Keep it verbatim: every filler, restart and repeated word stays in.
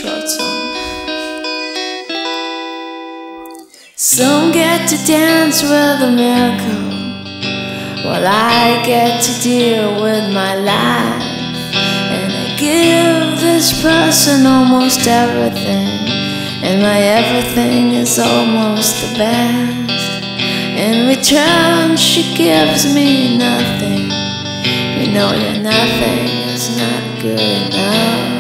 short song. Some get to dance with a miracle, while I get to deal with my life. And I give this person almost everything, and my everything is almost the best. In return, she gives me nothing. You know your nothing is not good enough.